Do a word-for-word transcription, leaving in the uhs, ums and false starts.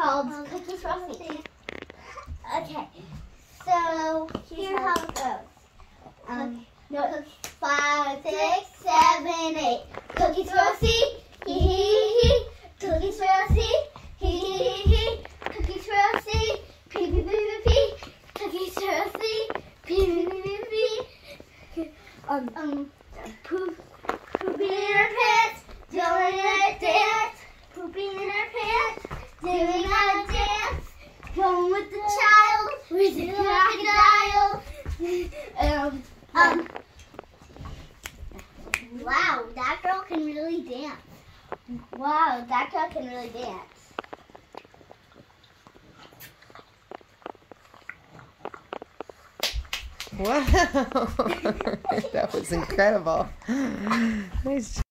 called um, Cookies Frosty. Okay, so here's how it goes. Um, no, five, six, seven, eight. Cookies Frosty, hee hee hee. Cookies Frosty, hee hee hee. Cookies Frosty, pee pee pee pee pee. Cookies Frosty, pee pee pee pee pee. Um, um, poop, pooping in her pants, doing a dance. Pooping in her pants, doing a dance. Going with the child, with the crocodile. Um, um. Wow, that girl can really dance. Wow, that girl can really dance. Wow, that was incredible. Nice job.